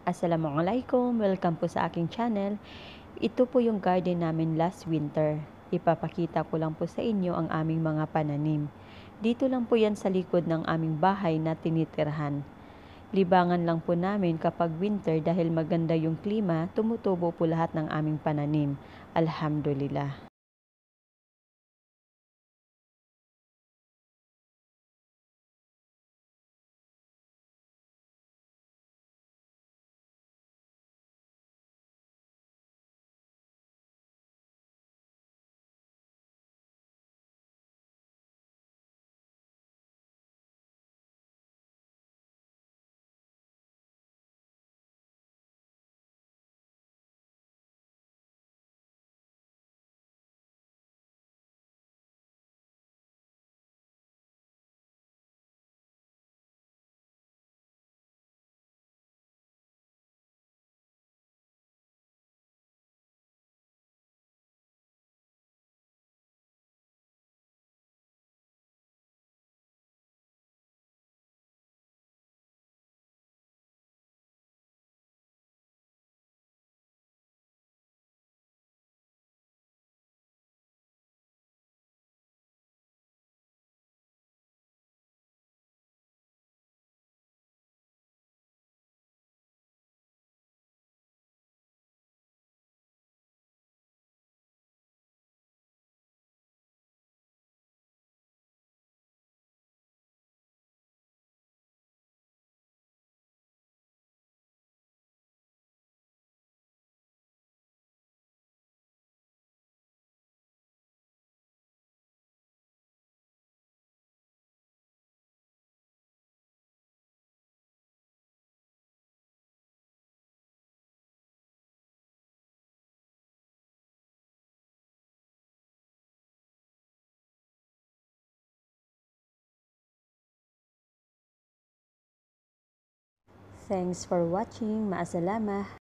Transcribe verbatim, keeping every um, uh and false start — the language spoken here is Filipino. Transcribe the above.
Assalamualaikum, welcome po sa aking channel. Ito po yung garden namin last winter. Ipapakita ko lang po sa inyo ang aming mga pananim. Dito lang po yan sa likod ng aming bahay na tinitirhan. Libangan lang po namin kapag winter dahil maganda yung klima, tumutubo po lahat ng aming pananim. Alhamdulillah. Thanks for watching. Maasalamah.